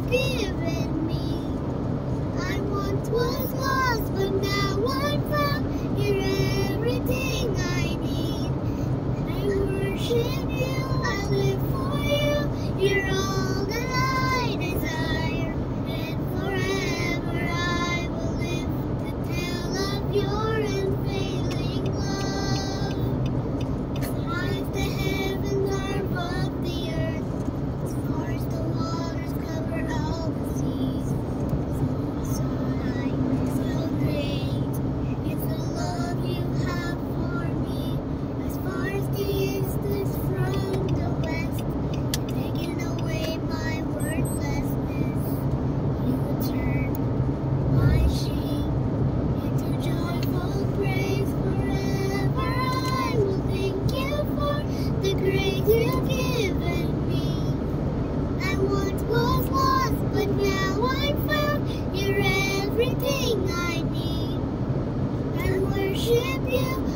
given me. I once was lost, but now I'm found. You're everything I need. I worship you, I live for you. You're all that I desire, and forever I will live to tell of your unfailing love. As high as the heavens are above the earth, as far as the waters cover all the seas, so high, so great is the love you have for me. As far as the east is from the west, you've taken away my worthlessness. You turn my shame into joyful praise. Forever I will thank you for the grace you've given me. I once was lost, but now I'm found. You're everything I need. I worship you,